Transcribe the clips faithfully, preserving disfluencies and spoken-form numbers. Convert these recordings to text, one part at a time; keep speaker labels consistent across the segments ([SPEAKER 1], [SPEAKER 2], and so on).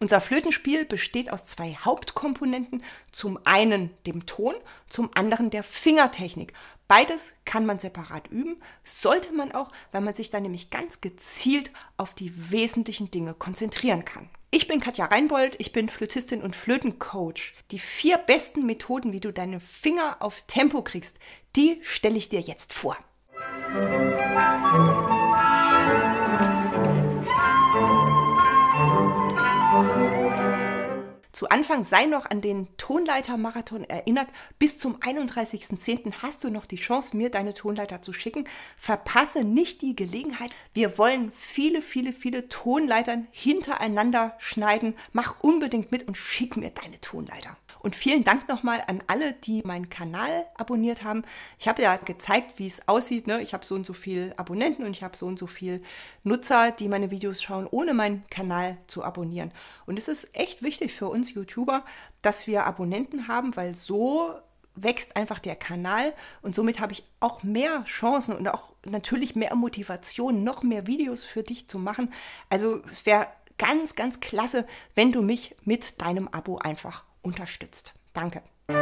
[SPEAKER 1] Unser Flötenspiel besteht aus zwei Hauptkomponenten, zum einen dem Ton, zum anderen der Fingertechnik. Beides kann man separat üben, sollte man auch, weil man sich dann nämlich ganz gezielt auf die wesentlichen Dinge konzentrieren kann. Ich bin Katja Reinbold, ich bin Flötistin und Flötencoach. Die vier besten Methoden, wie du deine Finger auf Tempo kriegst, die stelle ich dir jetzt vor. Zu Anfang sei noch an den Tonleiter-Marathon erinnert. Bis zum einunddreißigsten zehnten hast du noch die Chance, mir deine Tonleiter zu schicken. Verpasse nicht die Gelegenheit. Wir wollen viele, viele, viele Tonleitern hintereinander schneiden. Mach unbedingt mit und schick mir deine Tonleiter. Und vielen Dank nochmal an alle, die meinen Kanal abonniert haben. Ich habe ja gezeigt, wie es aussieht. Ne? Ich habe so und so viele Abonnenten und ich habe so und so viele Nutzer, die meine Videos schauen, ohne meinen Kanal zu abonnieren. Und es ist echt wichtig für uns YouTuber, dass wir Abonnenten haben, weil so wächst einfach der Kanal und somit habe ich auch mehr Chancen und auch natürlich mehr Motivation, noch mehr Videos für dich zu machen. Also es wäre ganz, ganz klasse, wenn du mich mit deinem Abo einfach unterstützt. Danke.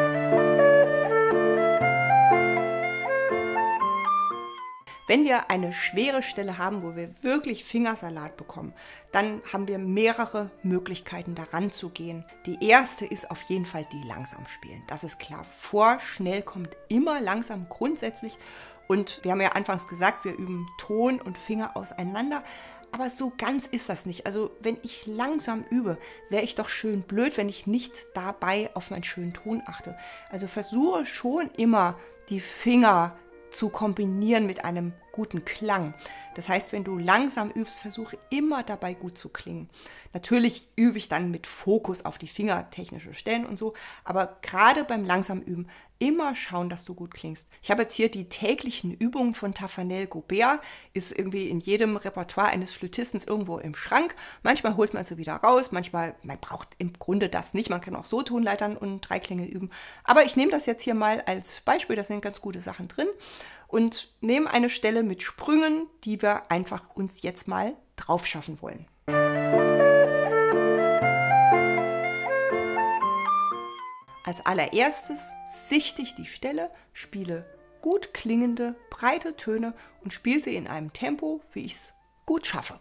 [SPEAKER 1] Wenn wir eine schwere Stelle haben, wo wir wirklich Fingersalat bekommen, dann haben wir mehrere Möglichkeiten daran zu gehen. Die erste ist auf jeden Fall die langsam spielen. Das ist klar. Vor schnell kommt immer langsam grundsätzlich. Und wir haben ja anfangs gesagt, wir üben Ton und Finger auseinander. Aber so ganz ist das nicht. Also wenn ich langsam übe, wäre ich doch schön blöd, wenn ich nicht dabei auf meinen schönen Ton achte. Also versuche schon immer die Finger zu kombinieren mit einem guten Klang. Das heißt, wenn du langsam übst, versuche immer dabei gut zu klingen. Natürlich übe ich dann mit Fokus auf die fingertechnische Stellen und so, aber gerade beim langsam Üben immer schauen, dass du gut klingst. Ich habe jetzt hier die täglichen Übungen von Taffanel Gobert, ist irgendwie in jedem Repertoire eines Flötistens irgendwo im Schrank. Manchmal holt man sie wieder raus, manchmal, man braucht im Grunde das nicht, man kann auch so Tonleitern und Dreiklänge üben. Aber ich nehme das jetzt hier mal als Beispiel, da sind ganz gute Sachen drin und nehme eine Stelle mit Sprüngen, die wir einfach uns jetzt mal drauf schaffen wollen. Als allererstes sichte ich die Stelle, spiele gut klingende, breite Töne und spiele sie in einem Tempo, wie ich es gut schaffe.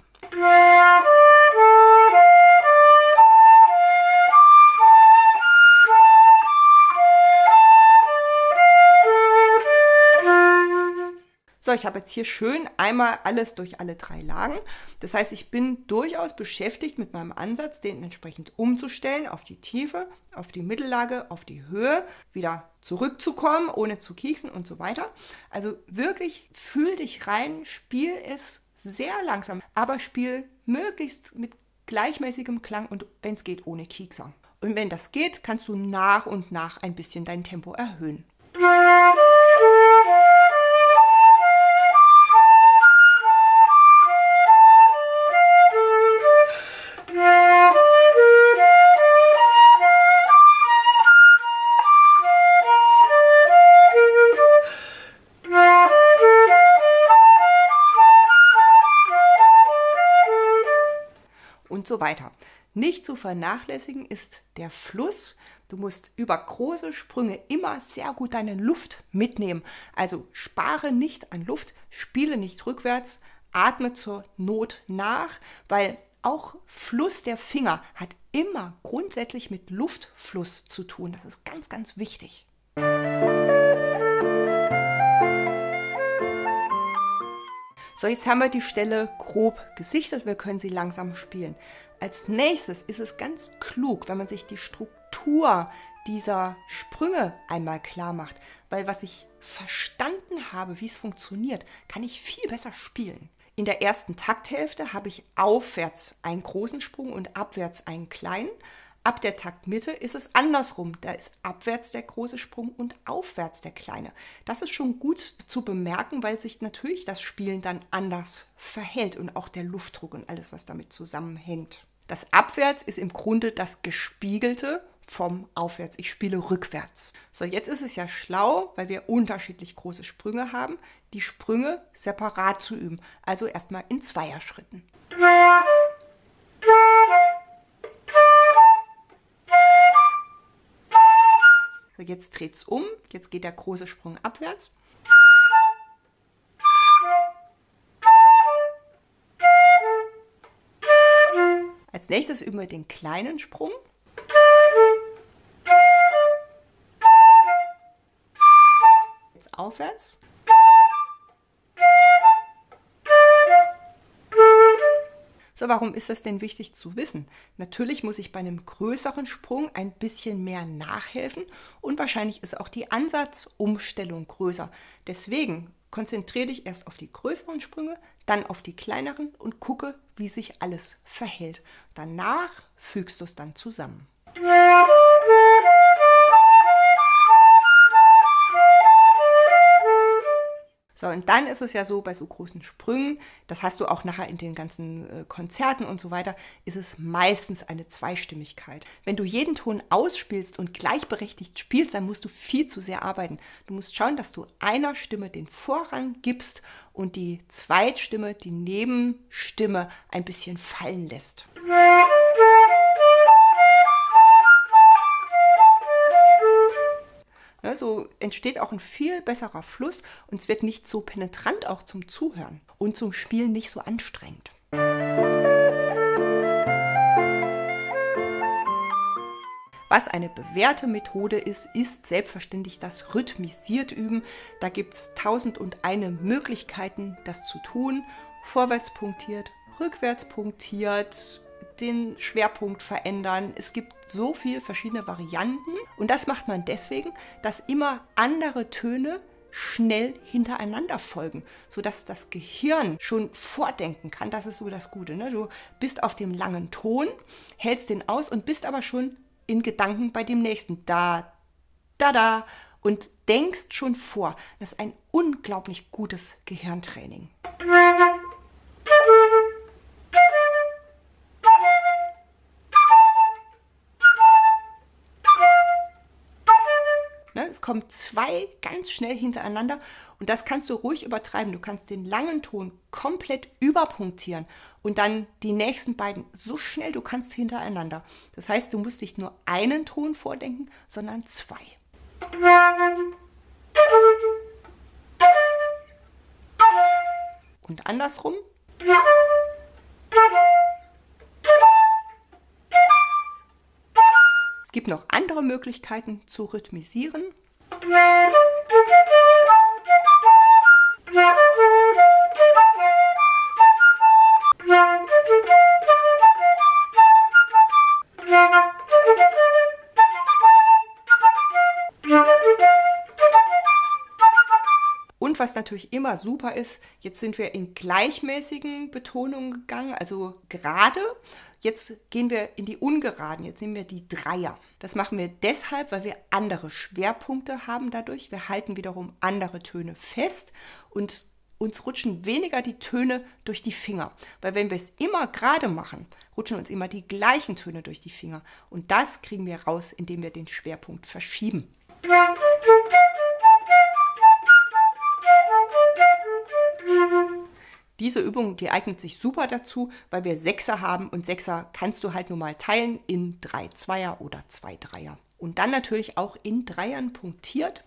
[SPEAKER 1] So, ich habe jetzt hier schön einmal alles durch alle drei Lagen. Das heißt, ich bin durchaus beschäftigt mit meinem Ansatz, den entsprechend umzustellen auf die Tiefe, auf die Mittellage, auf die Höhe, wieder zurückzukommen, ohne zu kieksen und so weiter. Also wirklich fühl dich rein, spiel es sehr langsam, aber spiel möglichst mit gleichmäßigem Klang und wenn es geht, ohne Kiekser. Und wenn das geht, kannst du nach und nach ein bisschen dein Tempo erhöhen. Und so weiter. Nicht zu vernachlässigen ist der Fluss. Du musst über große Sprünge immer sehr gut deine Luft mitnehmen. Also spare nicht an Luft, spiele nicht rückwärts, atme zur Not nach, weil auch Fluss der Finger hat immer grundsätzlich mit Luftfluss zu tun. Das ist ganz, ganz wichtig. So, jetzt haben wir die Stelle grob gesichtet, wir können sie langsam spielen. Als nächstes ist es ganz klug, wenn man sich die Struktur dieser Sprünge einmal klar macht, weil was ich verstanden habe, wie es funktioniert, kann ich viel besser spielen. In der ersten Takthälfte habe ich aufwärts einen großen Sprung und abwärts einen kleinen. Ab der Taktmitte ist es andersrum. Da ist abwärts der große Sprung und aufwärts der kleine. Das ist schon gut zu bemerken, weil sich natürlich das Spielen dann anders verhält und auch der Luftdruck und alles, was damit zusammenhängt. Das Abwärts ist im Grunde das Gespiegelte vom Aufwärts. Ich spiele rückwärts. So, jetzt ist es ja schlau, weil wir unterschiedlich große Sprünge haben, die Sprünge separat zu üben. Also erstmal in Zweierschritten. Jetzt dreht es um, jetzt geht der große Sprung abwärts. Als nächstes üben wir den kleinen Sprung. Jetzt aufwärts. So, warum ist das denn wichtig zu wissen? Natürlich muss ich bei einem größeren Sprung ein bisschen mehr nachhelfen und wahrscheinlich ist auch die Ansatzumstellung größer. Deswegen konzentriere dich erst auf die größeren Sprünge, dann auf die kleineren und gucke, wie sich alles verhält. Danach fügst du es dann zusammen. So, und dann ist es ja so, bei so großen Sprüngen, das hast du auch nachher in den ganzen äh, Konzerten und so weiter, ist es meistens eine Zweistimmigkeit. Wenn du jeden Ton ausspielst und gleichberechtigt spielst, dann musst du viel zu sehr arbeiten. Du musst schauen, dass du einer Stimme den Vorrang gibst und die Zweitstimme, die Nebenstimme ein bisschen fallen lässt. Ne, so entsteht auch ein viel besserer Fluss und es wird nicht so penetrant auch zum Zuhören und zum Spielen nicht so anstrengend. Was eine bewährte Methode ist, ist selbstverständlich das rhythmisiert üben. Da gibt es tausend und eine Möglichkeiten, das zu tun. Vorwärts punktiert, rückwärts punktiert, den Schwerpunkt verändern. Es gibt so viele verschiedene Varianten und das macht man deswegen, dass immer andere Töne schnell hintereinander folgen, sodass das Gehirn schon vordenken kann. Das ist so das Gute, ne? Du bist auf dem langen Ton, hältst den aus und bist aber schon in Gedanken bei dem nächsten. Da, da, da und denkst schon vor. Das ist ein unglaublich gutes Gehirntraining. Es kommen zwei ganz schnell hintereinander und das kannst du ruhig übertreiben. Du kannst den langen Ton komplett überpunktieren und dann die nächsten beiden so schnell du kannst hintereinander. Das heißt, du musst nicht nur einen Ton vordenken, sondern zwei. Und andersrum. Es gibt noch andere Möglichkeiten zu rhythmisieren. Und was natürlich immer super ist, jetzt sind wir in gleichmäßigen Betonungen gegangen, also gerade. Jetzt gehen wir in die Ungeraden, jetzt nehmen wir die Dreier. Das machen wir deshalb, weil wir andere Schwerpunkte haben dadurch. Wir halten wiederum andere Töne fest und uns rutschen weniger die Töne durch die Finger. Weil wenn wir es immer gerade machen, rutschen uns immer die gleichen Töne durch die Finger. Und das kriegen wir raus, indem wir den Schwerpunkt verschieben. Diese Übung, die eignet sich super dazu, weil wir Sechser haben und Sechser kannst du halt nur mal teilen in drei Zweier oder zwei Dreier. Und dann natürlich auch in Dreiern punktiert.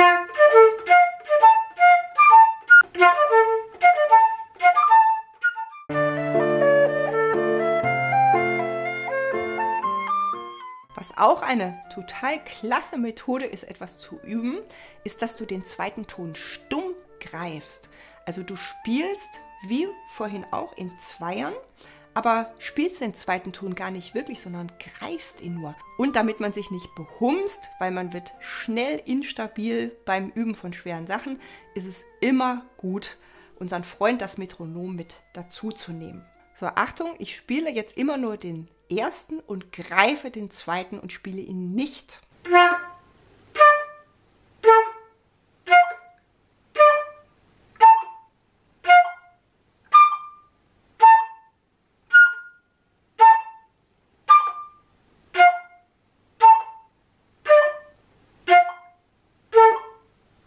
[SPEAKER 1] Was auch eine total klasse Methode ist, etwas zu üben, ist, dass du den zweiten Ton stumm greifst. Also du spielst wie vorhin auch in Zweiern, aber spielst den zweiten Ton gar nicht wirklich, sondern greifst ihn nur. Und damit man sich nicht behumst, weil man wird schnell instabil beim Üben von schweren Sachen, ist es immer gut, unseren Freund das Metronom mit dazu zu nehmen. So, Achtung, ich spiele jetzt immer nur den ersten und greife den zweiten und spiele ihn nicht.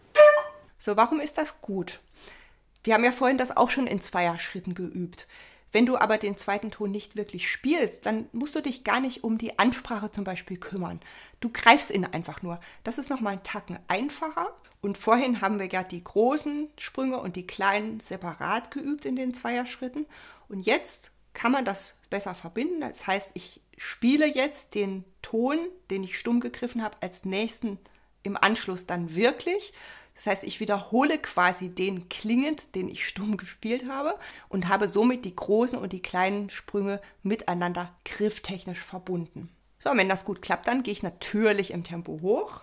[SPEAKER 1] So, warum ist das gut? Wir haben ja vorhin das auch schon in Zweierschritten geübt. Wenn du aber den zweiten Ton nicht wirklich spielst, dann musst du dich gar nicht um die Ansprache zum Beispiel kümmern. Du greifst ihn einfach nur. Das ist nochmal einen Tacken einfacher. Und vorhin haben wir ja die großen Sprünge und die kleinen separat geübt in den Zweierschritten. Und jetzt kann man das besser verbinden. Das heißt, ich spiele jetzt den Ton, den ich stumm gegriffen habe, als nächsten im Anschluss dann wirklich. Das heißt, ich wiederhole quasi den klingend, den ich stumm gespielt habe und habe somit die großen und die kleinen Sprünge miteinander grifftechnisch verbunden. So, und wenn das gut klappt, dann gehe ich natürlich im Tempo hoch.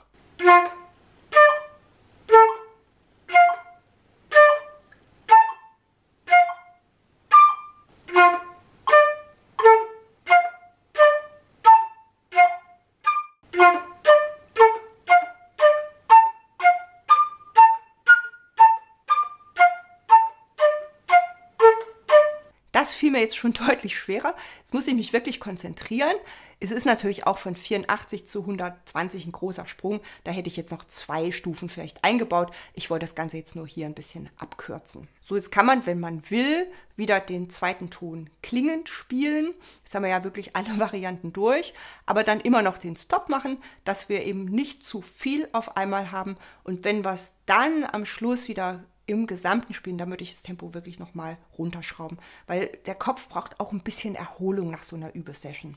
[SPEAKER 1] Das fiel mir jetzt schon deutlich schwerer. Jetzt muss ich mich wirklich konzentrieren. Es ist natürlich auch von vierundachtzig zu hundertzwanzig ein großer Sprung. Da hätte ich jetzt noch zwei Stufen vielleicht eingebaut. Ich wollte das Ganze jetzt nur hier ein bisschen abkürzen. So, jetzt kann man, wenn man will, wieder den zweiten Ton klingend spielen. Jetzt haben wir ja wirklich alle Varianten durch. Aber dann immer noch den Stop machen, dass wir eben nicht zu viel auf einmal haben. Und wenn wir es dann am Schluss wieder im gesamten Spielen, da würde ich das Tempo wirklich nochmal runterschrauben, weil der Kopf braucht auch ein bisschen Erholung nach so einer Übesession.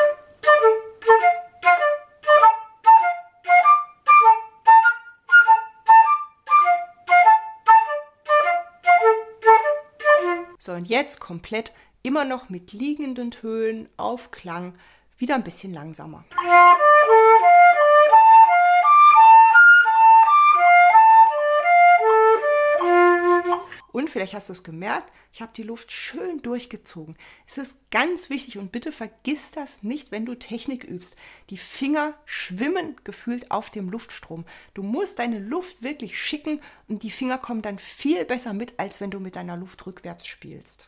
[SPEAKER 1] So, und jetzt komplett immer noch mit liegenden Tönen auf Klang, wieder ein bisschen langsamer. Und vielleicht hast du es gemerkt, ich habe die Luft schön durchgezogen. Es ist ganz wichtig und bitte vergiss das nicht, wenn du Technik übst. Die Finger schwimmen gefühlt auf dem Luftstrom. Du musst deine Luft wirklich schicken und die Finger kommen dann viel besser mit, als wenn du mit deiner Luft rückwärts spielst.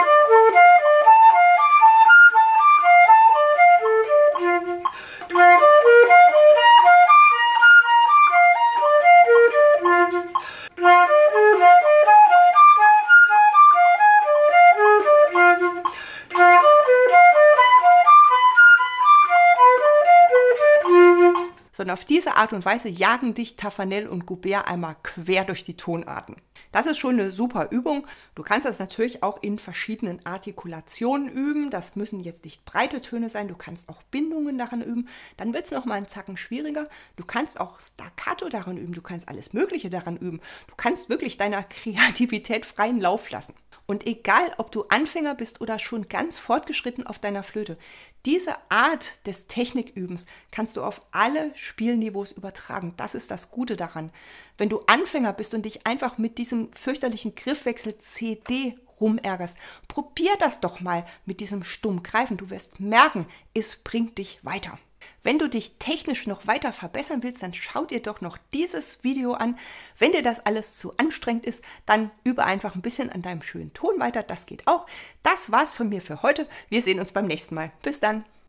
[SPEAKER 1] Sondern auf diese Art und Weise jagen dich Taffanel und Goubert einmal quer durch die Tonarten. Das ist schon eine super Übung. Du kannst das natürlich auch in verschiedenen Artikulationen üben. Das müssen jetzt nicht breite Töne sein. Du kannst auch Bindungen daran üben. Dann wird es nochmal einen Zacken schwieriger. Du kannst auch Staccato daran üben. Du kannst alles Mögliche daran üben. Du kannst wirklich deiner Kreativität freien Lauf lassen. Und egal, ob du Anfänger bist oder schon ganz fortgeschritten auf deiner Flöte, diese Art des Technikübens kannst du auf alle Spielniveaus übertragen. Das ist das Gute daran. Wenn du Anfänger bist und dich einfach mit diesem fürchterlichen Griffwechsel C D rumärgerst, probier das doch mal mit diesem Stummgreifen. Du wirst merken, es bringt dich weiter. Wenn du dich technisch noch weiter verbessern willst, dann schau dir doch noch dieses Video an. Wenn dir das alles zu anstrengend ist, dann übe einfach ein bisschen an deinem schönen Ton weiter. Das geht auch. Das war's von mir für heute. Wir sehen uns beim nächsten Mal. Bis dann.